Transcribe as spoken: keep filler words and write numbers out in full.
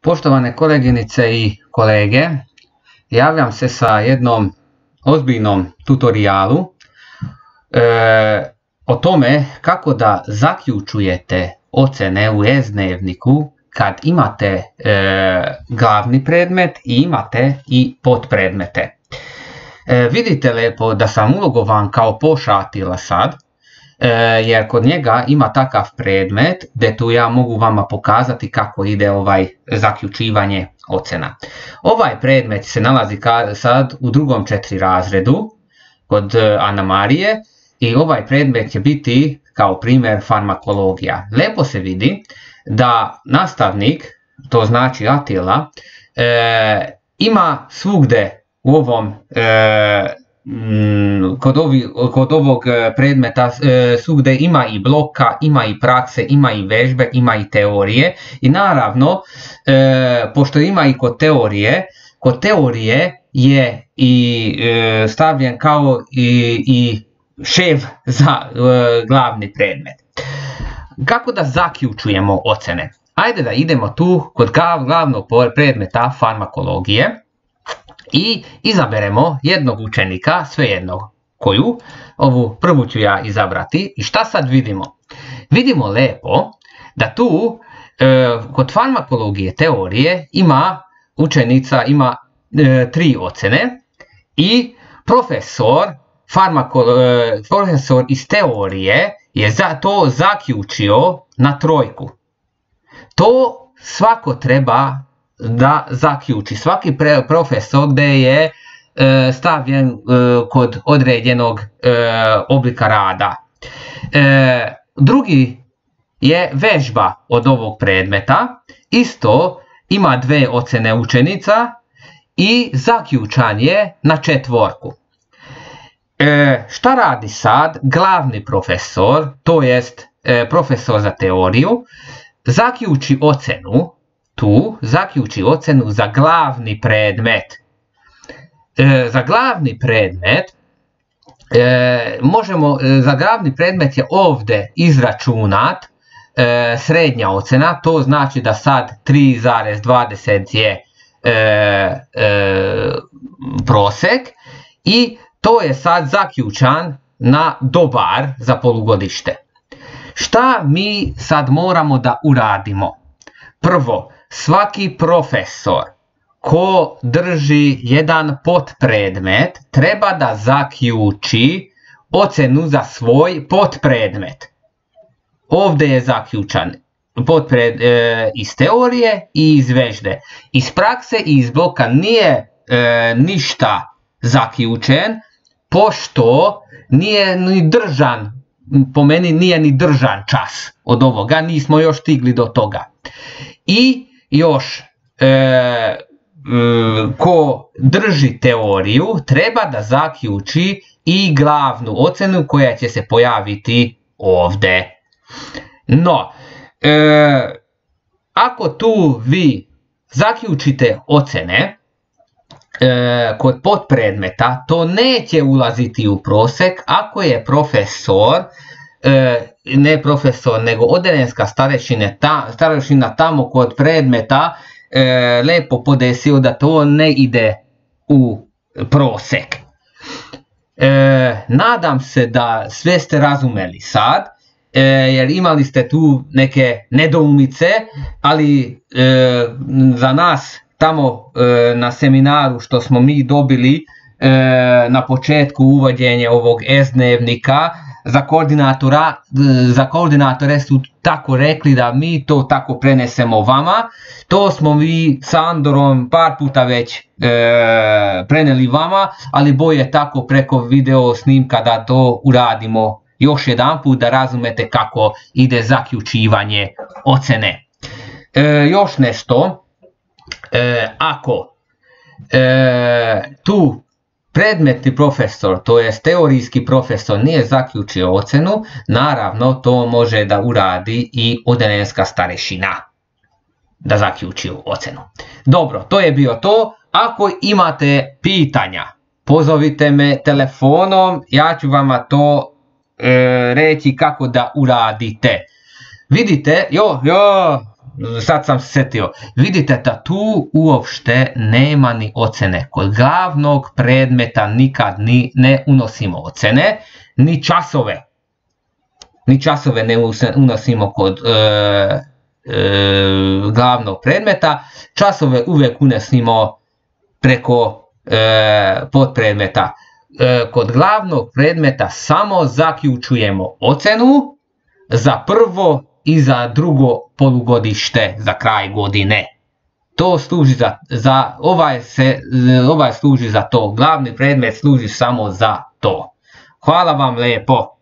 Poštovane koleginice i kolege, javljam se sa jednom ozbiljnom tutorijalu e, o tome kako da zaključujete ocjene u S-dnevniku kad imate e, glavni predmet i imate i podpredmete. E, vidite lijepo da sam ulogovan kao pošatila sad, e, jer kod njega ima takav predmet gdje tu ja mogu vama pokazati kako ide ovaj zaključivanje ocjena. Ovaj predmet se nalazi sad u drugom četiri razredu kod Ana Marije i ovaj predmet će biti kao primjer farmakologija. Lijepo se vidi da nastavnik, to znači Atila, e, ima svugdje u ovom e, Kod, ovi, kod ovog predmeta e, svugdje ima i bloka, ima i prakse, ima i vežbe, ima i teorije. I naravno, e, pošto ima i kod teorije, kod teorije je i e, stavljen kao i, i šev za e, glavni predmet. Kako da zaključujemo ocjene? Ajde da idemo tu kod glavnog predmeta farmakologije i izaberemo jednog učenika, svejedno koju, ovu prvu ću ja izabrati. I šta sad vidimo? Vidimo lijepo da tu e, kod farmakologije teorije ima učenica, ima e, tri ocjene i profesor, farmako, e, profesor iz teorije je za to zaključio na trojku. To svako treba da zaključi. Svaki pre, profesor gdje je e, stavljen e, kod određenog e, oblika rada. E, drugi je vežba od ovog predmeta. Isto ima dve ocjene učenica i zaključan je na četvorku. E, šta radi sad glavni profesor, to jest e, profesor za teoriju? Zaključi ocjenu Tu zaključi ocjenu za glavni predmet. E, za glavni predmet e, možemo, e, za glavni predmet je ovdje izračunat e, srednja ocjena, to znači da sad tri zarez dvadeset je e, e, prosek i to je sad zaključan na dobar za polugodište. Šta mi sad moramo da uradimo? Prvo, svaki profesor ko drži jedan podpredmet treba da zaključi ocjenu za svoj podpredmet. Ovdje je zaključan podpred, e, iz teorije i iz vežbe. Iz prakse i iz bloka nije e, ništa zaključen, pošto nije ni držan, po meni nije ni držan čas od ovoga, nismo još stigli do toga. I još e, e, ko drži teoriju treba da zaključi i glavnu ocjenu koja će se pojaviti ovdje. No, e, ako tu vi zaključite ocjene e, kod podpredmeta, to neće ulaziti u prosek ako je profesor, e, ne profesor, nego odeljenska starešina, ta, starešina tamo kod predmeta e, lepo podesio da to ne ide u prosek. E, nadam se da sve ste razumeli sad, e, jer imali ste tu neke nedoumice, ali e, za nas tamo e, na seminaru što smo mi dobili e, na početku uvođenja ovog S-dnevnika, Za, koordinatora, za koordinatore su tako rekli da mi to tako prenesemo vama. To smo mi sa Andorom par puta već e, preneli vama, ali bolje tako preko video snimka da to uradimo još jedan put da razumete kako ide zaključivanje ocjene. E, još nešto, e, ako e, tu predmetni profesor, to jest teorijski profesor, nije zaključio ocjenu, naravno to može da uradi i odeljenska starešina da zaključi ocjenu. Dobro, to je bio to. Ako imate pitanja, pozovite me telefonom, ja ću vama to e, reći kako da uradite. Vidite, jo, jo, sad sam se sjetio, vidite da tu uopšte nema ni ocene. Kod glavnog predmeta nikad ni ne unosimo ocene, ni časove. Ni časove ne unosimo kod e, e, glavnog predmeta, časove uvijek unosimo preko e, podpredmeta. E, kod glavnog predmeta samo zaključujemo ocenu za prvo i za drugo polugodište, za kraj godine. To služi za, za ovaj, se, ovaj služi za to, glavni predmet služi samo za to. Hvala vam lijepo.